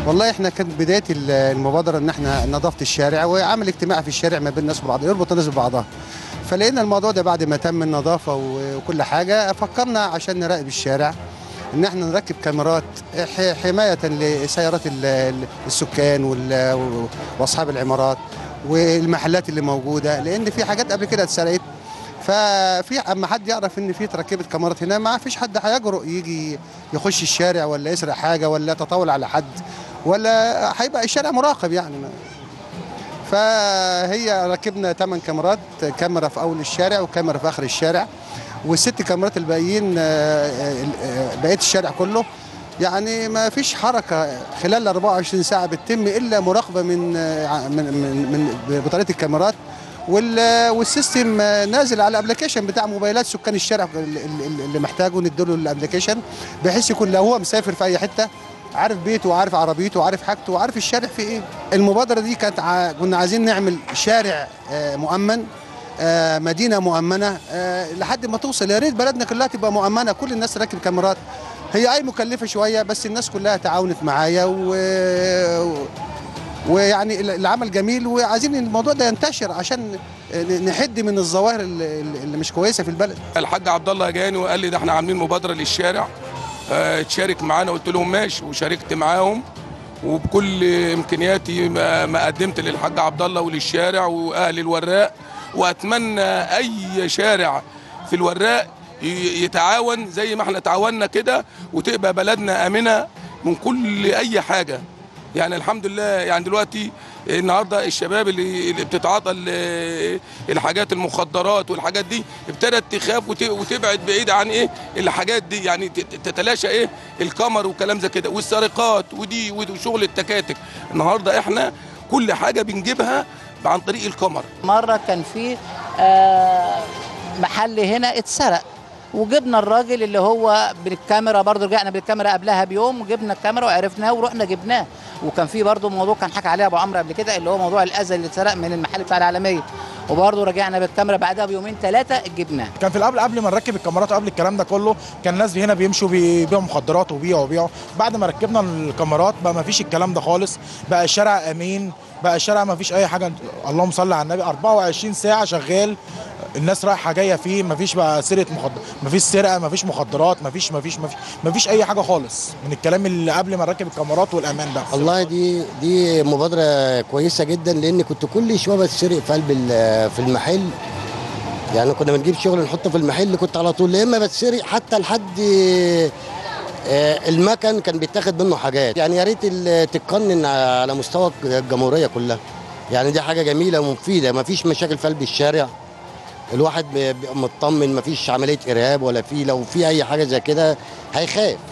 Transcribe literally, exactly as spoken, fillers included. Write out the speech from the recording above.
والله احنا كانت بدايه المبادره ان احنا نظافه الشارع وعمل اجتماع في الشارع ما بين الناس وبعض يربط الناس ببعضها. فلقينا الموضوع ده بعد ما تم النظافه وكل حاجه فكرنا عشان نراقب الشارع ان احنا نركب كاميرات حمايه لسيارات السكان واصحاب العمارات والمحلات اللي موجوده، لان في حاجات قبل كده اتسرقت. ففي اما حد يعرف ان في تركبت كاميرات هنا ما فيش حد هيجرؤ يجي يخش الشارع ولا يسرق حاجه ولا يتطاول على حد ولا هيبقى الشارع مراقب يعني. فهي ركبنا ثمان كاميرات، كاميرا في اول الشارع وكاميرا في اخر الشارع، والست كاميرات الباقيين بقيه الشارع كله. يعني ما فيش حركه خلال أربعة وعشرين ساعه بتتم الا مراقبه من من من, من بطاريه الكاميرات، والسيستم نازل على الابلكيشن بتاع موبايلات سكان الشارع اللي محتاجه نديله الابلكيشن، بحيث يكون لو هو مسافر في اي حته عارف بيته وعارف عربيته وعارف حاجته وعارف الشارع فيه ايه. المبادره دي كانت ع... كنا عايزين نعمل شارع مؤمن، مدينه مؤمنه لحد ما توصل. يا ريت بلدنا كلها تبقى مؤمنه، كل الناس تركب كاميرات. هي اي مكلفه شويه بس الناس كلها تعاونت معايا و... ويعني العمل جميل، وعايزين الموضوع ده ينتشر عشان نحد من الظواهر اللي مش كويسه في البلد. الحاج عبد الله جاني وقال لي ده احنا عاملين مبادره للشارع اه تشارك معانا، قلت لهم ماشي وشاركت معاهم وبكل امكانياتي ما قدمت للحاج عبد الله وللشارع واهل الوراق، واتمنى اي شارع في الوراق يتعاون زي ما احنا تعاوننا كده وتبقى بلدنا امنه من كل اي حاجه. يعني الحمد لله يعني دلوقتي النهارده الشباب اللي, اللي بتتعاطى الحاجات المخدرات والحاجات دي ابتدت تخاف وتبعد بعيد عن ايه الحاجات دي، يعني تتلاشى ايه الكمر وكلام زي كده والسرقات ودي وشغل التكاتك. النهارده احنا كل حاجه بنجيبها عن طريق الكمر. مره كان في آه محل هنا اتسرق وجبنا الراجل اللي هو بالكاميرا، برضه رجعنا بالكاميرا قبلها بيوم وجبنا الكاميرا وعرفناه ورحنا جبناه. وكان في برضه موضوع كان حكى عليه ابو عمرو قبل كده اللي هو موضوع الاذى اللي اتسرق من المحل بتاع العالميه، وبرضه رجعنا بالكاميرا بعدها بيومين ثلاثه جبناه. كان في القبل قبل ما نركب الكاميرات وقبل الكلام ده كله كان الناس هنا بيمشوا بيبيعوا مخدرات وبيعوا وبيعوا. بعد ما ركبنا الكاميرات بقى ما فيش الكلام ده خالص، بقى الشارع امين، بقى الشارع ما فيش اي حاجه. اللهم صل على النبي، أربعة وعشرين ساعه شغال، الناس رايحه جايه فيه، مفيش بقى سرقه مخدرات، مفيش سرقه، مفيش مخدرات، مفيش مفيش مفيش مفيش اي حاجه خالص من الكلام اللي قبل ما نركب الكاميرات والامان ده. والله دي دي مبادره كويسه جدا، لان كنت كل شويه بتسرق في قلب في المحل. يعني كنا بنجيب شغل نحطه في المحل كنت على طول يا اما بتسرق حتى لحد المكن كان بيتاخد منه حاجات. يعني يا ريت تتقنن على مستوى الجمهوريه كلها. يعني دي حاجه جميله ومفيده، مفيش مشاكل في قلب الشارع، الواحد بيبقى مطمن، مفيش عمليه ارهاب ولا في لو في اي حاجه زي كده هيخاف.